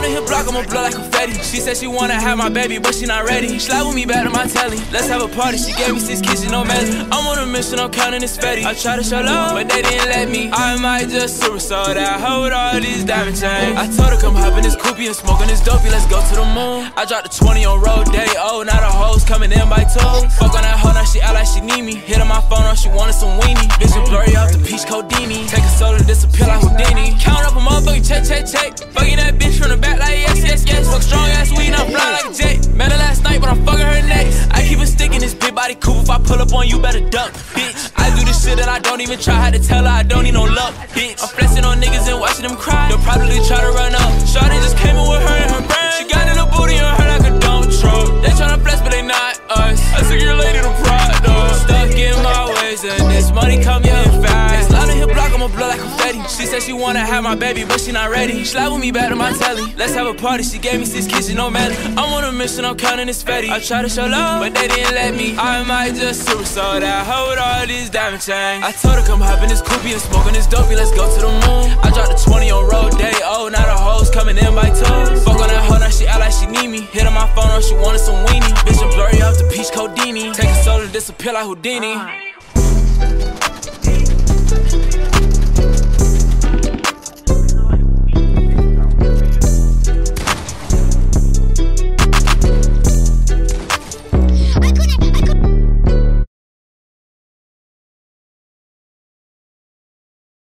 the hip block, I'ma blow like confetti. She said she wanna have my baby, but she not ready. Slide with me back to my telly. Let's have a party. She gave me 6 kisses, no melody. I'm on a mission, I'm counting this fatty. I try to show love, but they didn't let me. I might just super sold out. Hold all these diamond chains. I told her come hop in this coupe and smoking this dopey. Let's go to the moon. I dropped the 20 on road day. Oh, now the hoes coming in by two. Fuck on that hoe, now she act like she need me. Hit on my phone, oh, she wanted some weenie. Vision blurry off the peach codini. Take a soda and disappear like Houdini. Count up a motherfucking check. Fucking that bitch from the back like yes. Fuck strong ass weed, I'm fly like a jet. Met her last night, but I'm fucking her next. I keep a stick in this big body coupe. If I pull up on you, better duck, bitch. I do this shit that I don't even try. Had to tell her I don't need no luck, bitch. I'm flexing on niggas and watching them cry. They'll probably try to run up. Shawty just came in with her and her brand. She got in the booty on her like a dump truck. They tryna flex, but they not us. I took your lady to Pride, dog. Stuck in my ways and this money coming in fast. Slide in hip block, I'ma blow like confetti. She said she wanna have my baby, but she not ready. Slide with me back to my telly. Let's have a party. She gave me 6 kisses, no melody. I'm on a mission, I'm counting this fatty. I try to show love, but they didn't let me. I might just super sold out. Hold all these diamond chains. I told her come hop in this coupe and smoking this dopey. Let's go to the moon. I dropped the 20 on road day. Oh, now the hoes coming in by two. Fuck on that hoe, now she act like she need me. Hit on my phone, oh, she wanted some weenie. Vision blurry off the peach codini. Take a soda and disappear like Houdini.